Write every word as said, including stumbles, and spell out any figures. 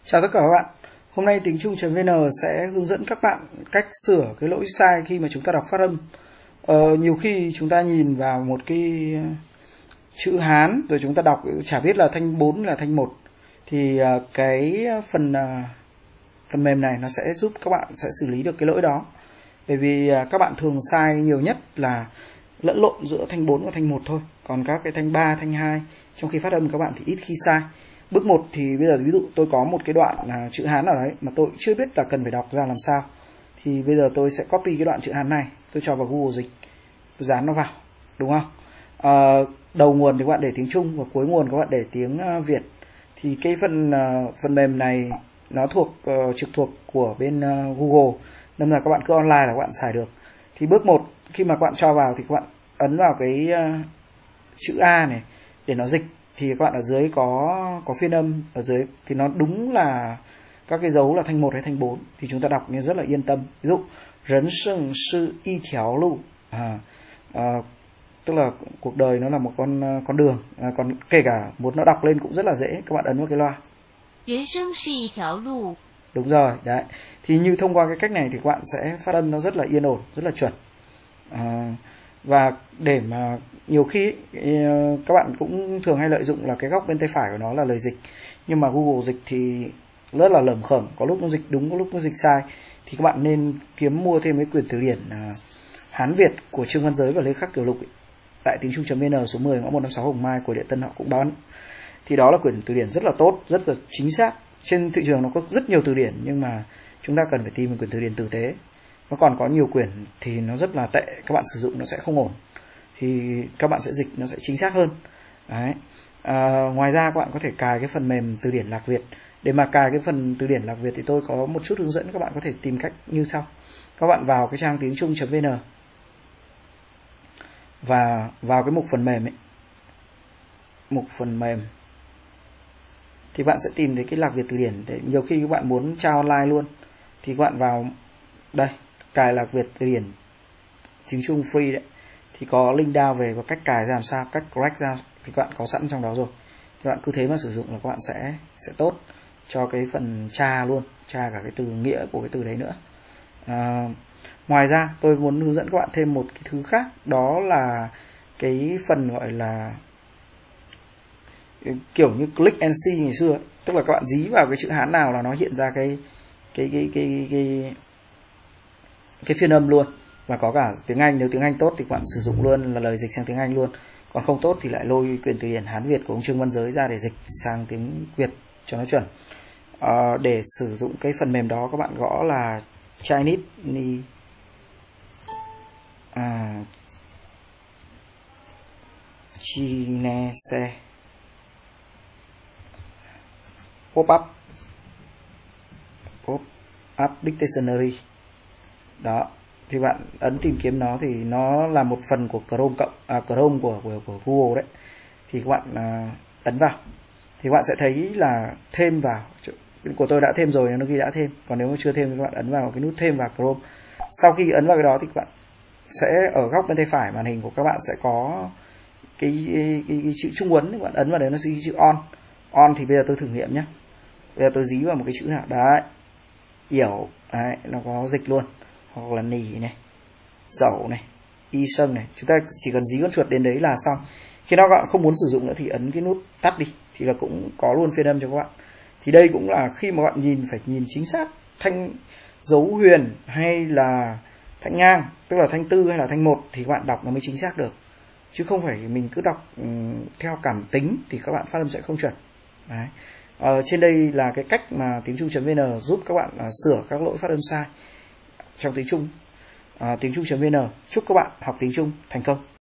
Chào tất cả các bạn. Hôm nay tiếng Trung.vn sẽ hướng dẫn các bạn cách sửa cái lỗi sai khi mà chúng ta đọc phát âm. Ờ, nhiều khi chúng ta nhìn vào một cái chữ Hán rồi chúng ta đọc chả biết là thanh bốn là thanh một. Thì cái phần phần mềm này nó sẽ giúp các bạn sẽ xử lý được cái lỗi đó. Bởi vì các bạn thường sai nhiều nhất là lẫn lộn giữa thanh bốn và thanh một thôi. Còn các cái thanh ba, thanh hai trong khi phát âm các bạn thì ít khi sai. Bước một thì bây giờ ví dụ tôi có một cái đoạn là chữ Hán nào đấy mà tôi chưa biết là cần phải đọc ra làm sao. Thì bây giờ tôi sẽ copy cái đoạn chữ Hán này, tôi cho vào Google Dịch, tôi dán nó vào, đúng không? À, đầu nguồn thì các bạn để tiếng Trung và cuối nguồn các bạn để tiếng Việt. Thì cái phần uh, phần mềm này nó thuộc uh, trực thuộc của bên uh, Google, nên là các bạn cứ online là các bạn xài được. Thì bước một khi mà các bạn cho vào thì các bạn ấn vào cái uh, chữ A này để nó dịch. Thì các bạn ở dưới có có phiên âm ở dưới thì nó đúng là các cái dấu là thanh một hay thanh bốn thì chúng ta đọc nghe rất là yên tâm. Ví dụ rấn sừng sư y thiáo lu, à, à, tức là cuộc đời nó là một con con đường, à, còn kể cả muốn nó đọc lên cũng rất là dễ, các bạn ấn vào cái loa. Rấn sừng sư y thiáo lu. Đúng rồi, đấy. Thì như thông qua cái cách này thì các bạn sẽ phát âm nó rất là yên ổn, rất là chuẩn. À, và để mà nhiều khi các bạn cũng thường hay lợi dụng là cái góc bên tay phải của nó là lời dịch, nhưng mà Google Dịch thì rất là lởm khởm, có lúc nó dịch đúng, có lúc nó dịch sai. Thì các bạn nên kiếm mua thêm cái quyển từ điển Hán Việt của Trương Văn Giới và Lê Khắc Kiều Lục ấy. Tại tiếng Trung.vn số mười ngõ một năm sáu Hồng Mai của Địa Tân họ cũng bán. Thì đó là quyển từ điển rất là tốt, rất là chính xác. Trên thị trường nó có rất nhiều từ điển, nhưng mà chúng ta cần phải tìm một quyển từ điển tử tế. Nó còn có nhiều quyển thì nó rất là tệ, các bạn sử dụng nó sẽ không ổn. Thì các bạn sẽ dịch nó sẽ chính xác hơn. Đấy. À, ngoài ra các bạn có thể cài cái phần mềm từ điển Lạc Việt. Để mà cài cái phần từ điển Lạc Việt thì tôi có một chút hướng dẫn, các bạn có thể tìm cách như sau. Các bạn vào cái trang tiếng Trung.vn và vào cái mục phần mềm ấy, mục phần mềm thì bạn sẽ tìm thấy cái Lạc Việt từ điển. Để nhiều khi các bạn muốn tra online luôn thì các bạn vào đây, cài Lạc Việt từ điển tiếng Trung free đấy, thì có link down về và cách cài ra làm sao, cách correct ra thì các bạn có sẵn trong đó rồi. Các bạn cứ thế mà sử dụng là các bạn sẽ sẽ tốt cho cái phần tra luôn, tra cả cái từ nghĩa của cái từ đấy nữa. À, ngoài ra tôi muốn hướng dẫn các bạn thêm một cái thứ khác, đó là cái phần gọi là kiểu như click and see ngày xưa ấy. Tức là các bạn dí vào cái chữ Hán nào là nó hiện ra cái cái cái cái cái cái phiên âm luôn. Và có cả tiếng Anh, nếu tiếng Anh tốt thì các bạn sử dụng luôn là lời dịch sang tiếng Anh luôn. Còn không tốt thì lại lôi quyển từ điển Hán Việt của ông Trương Văn Giới ra để dịch sang tiếng Việt cho nó chuẩn. À, để sử dụng cái phần mềm đó các bạn gõ là Chinese à, Chinese pop up pop up dictionary đó. Thì bạn ấn tìm kiếm nó thì nó là một phần của Chrome cộng à, Chrome của, của của Google đấy. Thì các bạn à, ấn vào thì các bạn sẽ thấy là thêm vào, của tôi đã thêm rồi, nó ghi đã thêm. Còn nếu mà chưa thêm thì các bạn ấn vào cái nút thêm vào Chrome. Sau khi ấn vào cái đó thì các bạn sẽ ở góc bên tay phải màn hình của các bạn sẽ có cái cái, cái, cái chữ Trung Ấn, các bạn ấn vào đấy nó sẽ ghi chữ on. On thì bây giờ tôi thử nghiệm nhé. Bây giờ tôi dí vào một cái chữ nào đấy, yểu đấy, nó có dịch luôn. Hoặc là nỉ này, dậu này, y sâm này, chúng ta chỉ cần dí con chuột đến đấy là xong. Khi nào các bạn không muốn sử dụng nữa thì ấn cái nút tắt đi thì là cũng có luôn phiên âm cho các bạn. Thì đây cũng là khi mà bạn nhìn phải nhìn chính xác thanh dấu huyền hay là thanh ngang, tức là thanh tư hay là thanh một thì các bạn đọc nó mới chính xác được, chứ không phải mình cứ đọc um, theo cảm tính thì các bạn phát âm sẽ không chuẩn. Đấy. Ờ, trên đây là cái cách mà tiếng Trung.vn giúp các bạn uh, sửa các lỗi phát âm sai trong tiếng Trung. À, tiếng Trung.vn chúc các bạn học tiếng Trung thành công.